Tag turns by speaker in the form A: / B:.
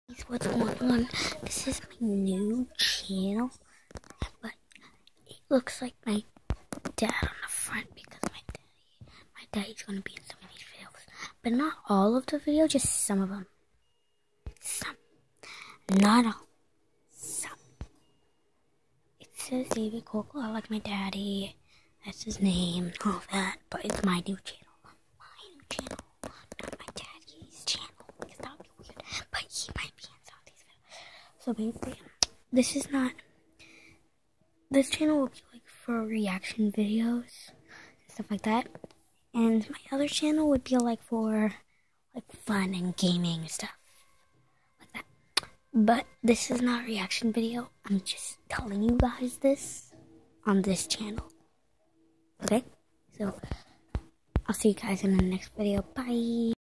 A: What's going on? This is my new channel, but it looks like my dad on the front because my daddy's gonna be in some of these videos, but not all of the videos, just some of them. Some, not all. Some. It says David Coco. I like my daddy. That's his name. All that, but it's my new channel. My new channel, not my daddy's channel. Because that would be weird. But he might be in some of these videos. So basically, this channel will be like for reaction videos and stuff like that. And my other channel would be like for like fun and gaming stuff. Like that. But this is not a reaction video. I'm just telling you guys this on this channel. Okay? So I'll see you guys in the next video. Bye.